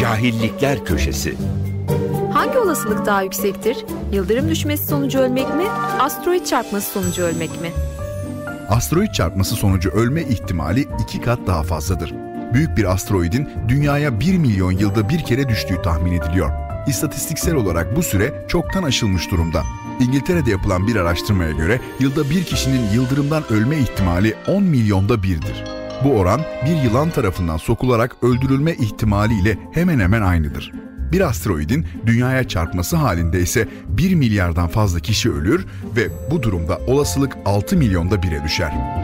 Cahillikler Köşesi. Hangi olasılık daha yüksektir? Yıldırım düşmesi sonucu ölmek mi? Asteroid çarpması sonucu ölmek mi? Asteroid çarpması sonucu ölme ihtimali 2 kat daha fazladır. Büyük bir asteroidin Dünya'ya 1 milyon yılda bir kere düştüğü tahmin ediliyor. İstatistiksel olarak bu süre çoktan aşılmış durumda. İngiltere'de yapılan bir araştırmaya göre yılda bir kişinin yıldırımdan ölme ihtimali 10 milyonda birdir. Bu oran bir yılan tarafından sokularak öldürülme ihtimaliyle hemen hemen aynıdır. Bir asteroidin Dünya'ya çarpması halinde ise 1 milyardan fazla kişi ölür ve bu durumda olasılık 6 milyonda 1'e düşer.